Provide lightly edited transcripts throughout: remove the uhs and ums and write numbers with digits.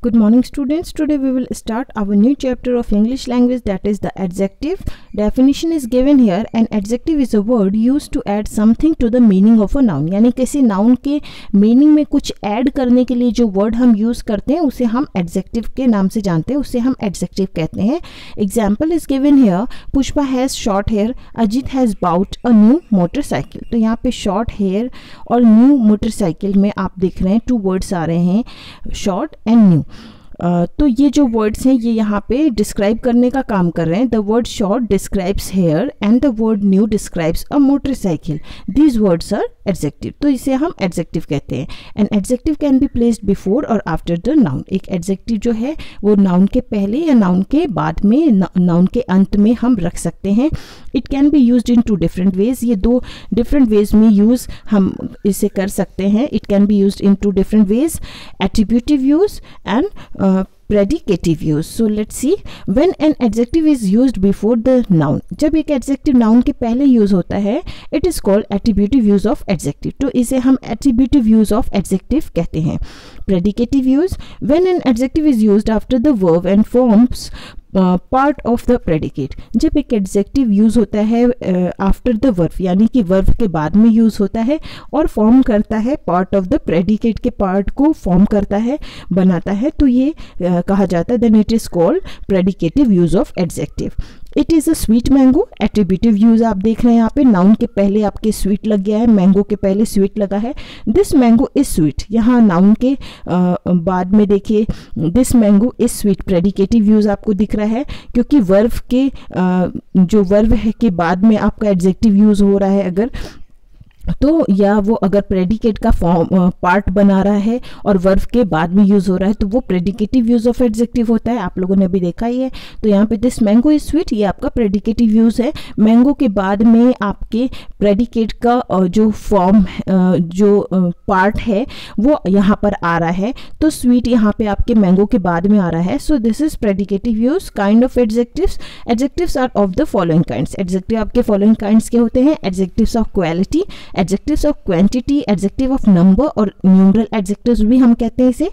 Good morning students. Today we will start our new chapter of English language, that is the adjective. Definition is given here. An adjective is a word used to add something to the meaning of a noun. यानी किसी noun के meaning में कुछ add करने के लिए जो word हम use करते हैं उसे हम adjective के नाम से जानते हैं, उसे हम adjective कहते हैं. Example is given here. Pushpa has short hair. Ajit has bought a new motorcycle. तो यहाँ पे short hair और new motorcycle में आप देख रहे हैं two words आ रहे हैं, short and new. तो ये जो वर्ड्स हैं ये यहाँ पे डिस्क्राइब करने का काम कर रहे हैं. The word short describes hair and the word new describes a motorcycle. These words are adjective. तो इसे हम एडजेक्टिव कहते हैं. An adjective can be placed before or after the noun. एक एडजेक्टिव जो है वो नाउन के पहले या नाउन के बाद में, नाउन के अंत में हम रख सकते हैं. It can be used in two different ways. ये दो डिफरेंट वेज में यूज़ हम इसे कर सकते हैं. It can be used in two different ways, attributive use and predicative use. So let's see. When an adjective is used before the noun, जब एक adjective noun के पहले use होता है, it is called attributive use of adjective. तो इसे हम attributive use of adjective कहते हैं. Predicative use, when an adjective is used after the verb and forms part of the predicate. जब एक एडजेक्टिव यूज़ होता है आफ्टर द वर्ब, यानी कि वर्ब के बाद में यूज़ होता है और फॉर्म करता है पार्ट ऑफ द प्रेडिकेट के पार्ट को फॉर्म करता है, बनाता है, तो ये कहा जाता है then it is called predicative use of adjective. It is a sweet mango. Attributive use आप देख रहे हैं यहाँ पे, नाउन के पहले आपके स्वीट लग गया है, मैंगो के पहले स्वीट लगा है. This mango is sweet. यहाँ नाउन के बाद में देखिए this mango is sweet. Predicative use आपको दिख रहा है क्योंकि वर्ब के जो वर्ब है के बाद में आपका एडजेक्टिव यूज़ हो रहा है अगर, तो या वो अगर प्रेडिकेट का फॉर्म पार्ट बना रहा है और वर्ब के बाद में यूज़ हो रहा है तो वो प्रेडिकेटिव यूज़ ऑफ एडजेक्टिव होता है. आप लोगों ने अभी देखा ही है. तो यहाँ पे दिस मैंगो इज स्वीट, ये आपका प्रेडिकेटिव यूज़ है. मैंगो के बाद में आपके प्रेडिकेट का जो फॉर्म जो पार्ट है वो यहाँ पर आ रहा है, तो स्वीट यहाँ पे आपके मैंगो के बाद में आ रहा है. So this is predicative use. Kind of adjectives. Adjectives are of the following kinds. Adjective आपके फॉलोइंग काइंड्स के होते हैं. Adjectives of quality, adjectives of quantity, adjective of number or numeral adjectives भी हम कहते हैं इसे.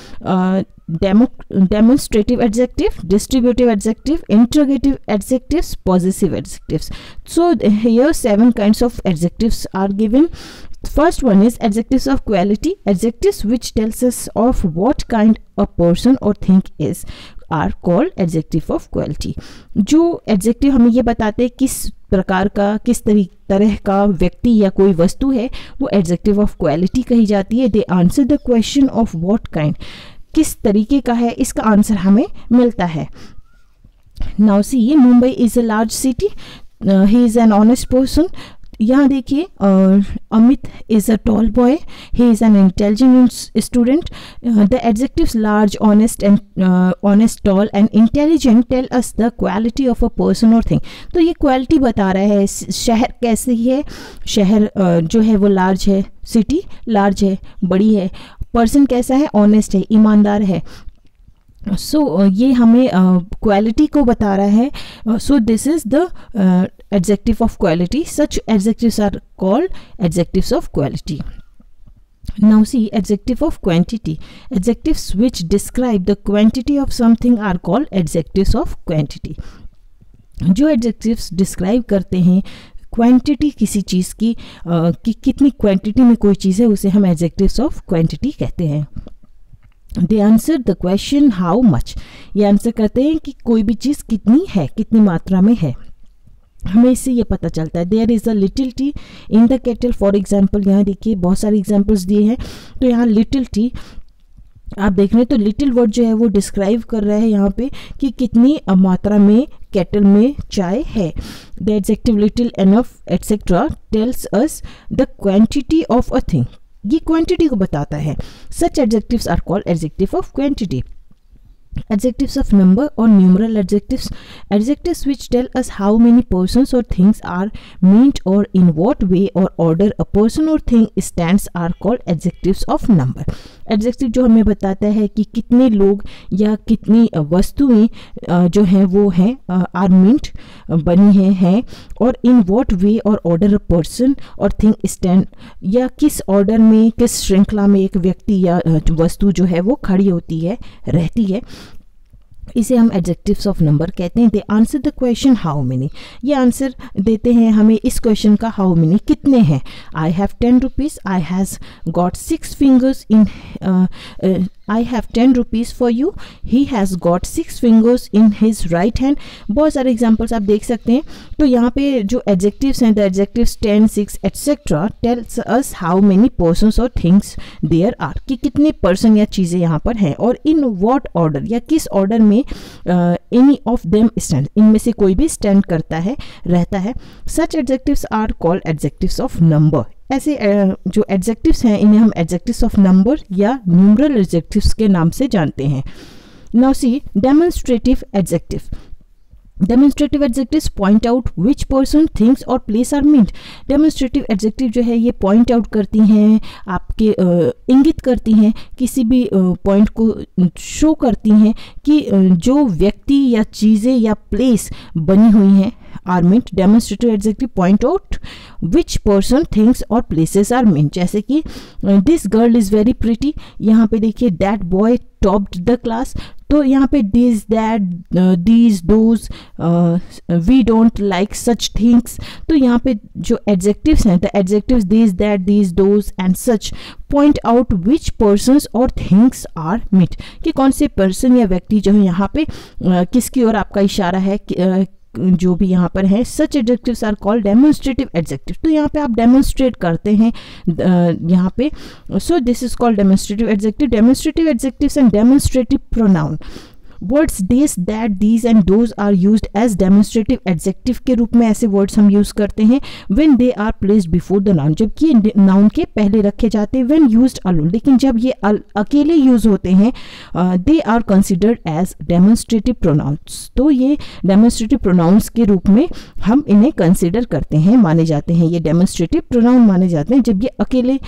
Demonstrative adjective, distributive adjective, interrogative adjectives, positive adjectives. So here 7 kinds of adjectives are given. First one is adjectives of quality. Adjectives which tells us of what kind a person or thing is are called adjective of quality. जो adjective हमें ये बताते हैं किस प्रकार का, किस तरह का व्यक्ति या कोई वस्तु है, वो adjective of quality कही जाती है. They answer the question of what kind. किस तरीके का है, इसका आंसर हमें मिलता है. Now see, Mumbai is a large city. He is an honest person. यहाँ देखिए Amit is a tall boy. He is an intelligent student. The adjectives large, honest and honest, tall and intelligent tell us the quality of a person और thing. तो ये quality बता रहा है. शहर कैसी है, शहर जो है वो लार्ज है, सिटी लार्ज है, बड़ी है. पर्सन कैसा है, ऑनेस्ट है, ईमानदार है. सो ये हमें क्वालिटी को बता रहा है. So this is the adjective of quality. Such adjectives are called adjectives of quality. Now see, adjective of quantity. Adjectives which describe the quantity of something are called adjectives of quantity. जो adjectives describe करते हैं quantity किसी चीज़ की, कि कितनी quantity में कोई चीज़ है, उसे हम adjectives of quantity कहते हैं. They answer the question how much. ये आंसर करते हैं कि कोई भी चीज़ कितनी है, कितनी मात्रा में है. हमें इससे ये पता चलता है. There is a little tea in the kettle. For example यहाँ देखिए बहुत सारे एग्जाम्पल्स दिए हैं. तो यहाँ लिटिल टी आप देख रहे हैं, तो लिटिल वर्ड जो है वो डिस्क्राइब कर रहा है यहाँ पे कि कितनी मात्रा में केटल में चाय है. The adjective little, enough etcetera tells us the quantity of a thing. ये क्वांटिटी को बताता है. Such adjectives are called adjective of quantity. Adjectives of number or numeral adjectives. Adjectives which tell us how many persons or things are meant or in what way or order a person or thing stands are called adjectives of number. Adjective जो हमें बताता है कि कितने लोग या कितनी वस्तुएं जो हैं वो हैं आर मींट बनी हैं और इन वॉट वे और ऑर्डर अ पर्सन और थिंग स्टैंड, या किस ऑर्डर में किस श्रृंखला में एक व्यक्ति या वस्तु जो है वो खड़ी होती है रहती है, इसे हम एडजेक्टिव्स ऑफ नंबर कहते हैं. They answer the question how many, ये आंसर देते हैं हमें इस क्वेश्चन का हाउ मेनी कितने हैं. I have 10 rupees, I has got 6 fingers in, I have 10 rupees for you. He has got 6 fingers in his right hand. बहुत सारे एग्जाम्पल्स आप देख सकते हैं. तो यहाँ पे जो एडजेक्टिव्स हैं, the adjectives 10, 6 etcetera tells us how many persons और थिंग्स देयर आर, कि कितने पर्सन या चीज़ें यहाँ पर हैं और इन व्हाट ऑर्डर या किस ऑर्डर में एनी ऑफ देम स्टैंड, इनमें से कोई भी स्टैंड करता है रहता है. Such adjectives are called adjectives of number. ऐसे जो एडजेक्टिव्स हैं इन्हें हम एडजेक्टिव्स ऑफ नंबर या न्यूमरल एडजेक्टिव्स के नाम से जानते हैं. Now see demonstrative adjective. Demonstrative adjectives point out which person things और place are meant. Demonstrative adjective जो है ये पॉइंट आउट करती हैं, आपके इंगित करती हैं, किसी भी पॉइंट को शो करती हैं कि जो व्यक्ति या चीज़ें या प्लेस बनी हुई हैं are meant. Demonstrative adjective point out which person things और प्लेसेस आर मीन्ट. जैसे कि this girl is very pretty, यहाँ पे देखिए that boy topped the class. तो यहाँ पे this that these those we don't like such things. तो यहाँ पे जो एडजेक्टिव्स हैं, the adjectives this that these those and such point out which persons और थिंग्स आर मीट, कि कौन से पर्सन या व्यक्ति जो है यहाँ पे किसकी ओर आपका इशारा है, जो भी यहाँ पर है. Such adjectives are called demonstrative adjective. तो यहाँ पे आप डेमोन्स्ट्रेट करते हैं यहाँ पे, so this is called demonstrative adjective. Demonstrative adjectives and demonstrative pronoun. Words this that these and those are used as demonstrative adjective के रूप में ऐसे वर्ड्स हम यूज करते हैं when they are placed before the noun, जबकि noun के पहले रखे जाते हैं. व्हेन यूज्ड अलोन, लेकिन जब ये अकेले यूज होते हैं they are considered as demonstrative pronouns. तो ये डेमोन्स्ट्रेटिव प्रोनाउंस के रूप में हम इन्हें कंसिडर करते हैं, माने जाते हैं. ये डेमोन्स्ट्रेटिव प्रोनाउन माने जाते हैं जब ये अकेले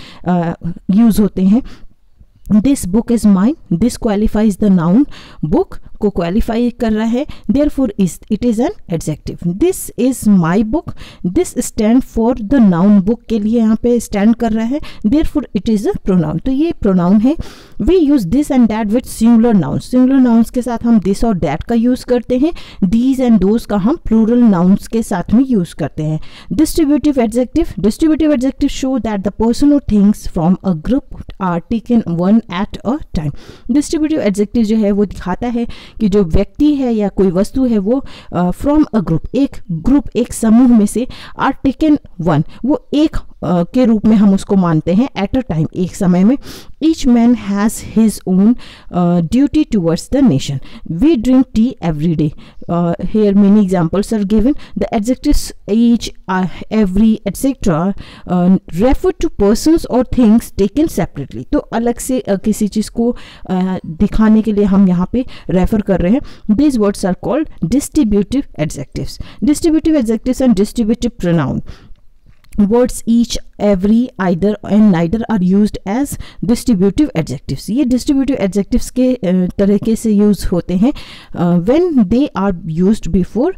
यूज होते हैं. This book is mine, this qualifies the noun. Book को क्वालिफाई कर रहा है, therefore it is an adjective. This is my book, this stand for the noun. Book के लिए यहाँ पे स्टैंड कर रहा है, therefore it is a pronoun. तो ये प्रोनाउन है. We use this and that with singular nouns. Singular nouns के साथ हम दिस और दैट का यूज करते हैं. दीज एंड दोज का हम प्लूरल नाउन्स के साथ में यूज करते हैं. Distributive adjective. Distributive adjective show that the person और things from a group are taken one at a time. Distributive adjective जो है वो दिखाता है कि जो व्यक्ति है या कोई वस्तु है वो फ्रॉम अ ग्रुप एक समूह में से आर टेकन वन, वो एक के रूप में हम उसको मानते हैं एट अ टाइम, एक समय में. Each man has his own duty towards the nation. We drink tea every day. Here many examples are given. The adjectives each, every etcetera refer to persons और थिंग्स टेकन सेपरेटली. तो अलग से किसी चीज़ को दिखाने के लिए हम यहाँ पे रेफर कर रहे हैं. These words are called distributive adjectives. Distributive adjectives and distributive pronoun. Words each, every, either and neither are used as distributive adjectives. ये distributive adjectives के तरीके से यूज होते हैं when they are used before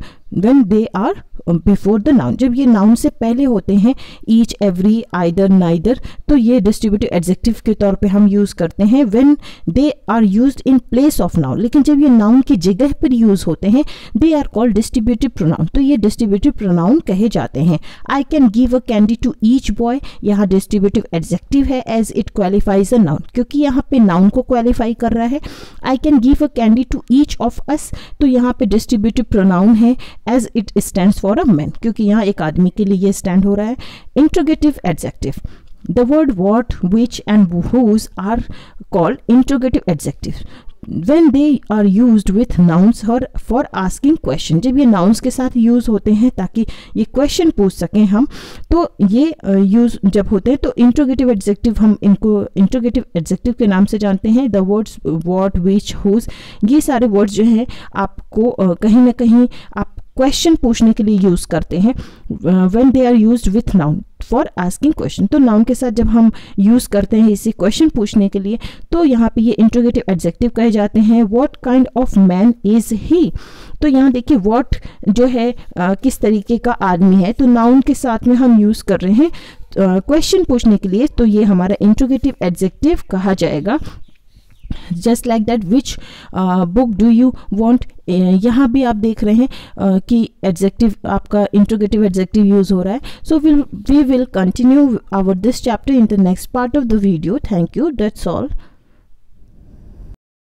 the noun. जब ये noun से पहले होते हैं, ईच, एवरी, आइदर, नाइदर, तो ये डिस्ट्रीब्यूटिव एडजेक्टिव के तौर पे हम यूज़ करते हैं when they are used in place of noun. लेकिन जब ये नाउन की जगह पर यूज़ होते हैं they are called distributive pronoun. तो ये डिस्ट्रीब्यूटिव प्रोनाउन कहे जाते हैं. I can give a candy to each boy, यहाँ डिस्ट्रीब्यूटिव एडजेक्टिव है as it qualifies a noun, क्योंकि यहाँ पे नाउन को क्वालिफाई कर रहा है. I can give a candy to each of us, तो यहाँ पे डिस्ट्रीब्यूटिव प्रोनाउन है as it stands for a man, क्योंकि यहाँ एक आदमी के लिए ये स्टैंड हो रहा है. Interrogative adjective. The word what, which and whose are called interrogative adjective. When they are used with nouns और फॉर आस्किंग क्वेश्चन, जब ये नाउन्स के साथ यूज होते हैं ताकि ये क्वेश्चन पूछ सकें हम, तो ये यूज जब होते हैं तो इंट्रोगेटिव एडजेक्टिव, हम इनको इंट्रोगेटिव एडजेक्टिव के नाम से जानते हैं। The words what, which, whose, ये सारे वर्ड्स जो हैं आपको कहीं ना कहीं आप क्वेश्चन पूछने के लिए यूज करते हैं। When they are used with noun for asking question, तो नाउन के साथ जब हम यूज करते हैं इसे क्वेश्चन पूछने के लिए, तो यहाँ पे ये इंट्रोगेटिव एडजेक्टिव कहे जाते हैं। What kind of man is he, तो यहाँ देखिए व्हाट जो है किस तरीके का आदमी है, तो नाउन के साथ में हम यूज कर रहे हैं क्वेश्चन पूछने के लिए, तो ये हमारा इंट्रोगेटिव एडजेक्टिव कहा जाएगा। Just like that, which book do you want, यहाँ भी आप देख रहे हैं कि एडजेक्टिव आपका इंट्रोगेटिव एडजेक्टिव यूज हो रहा है। So we will continue our this chapter in the next part of the video. Thank you, that's all.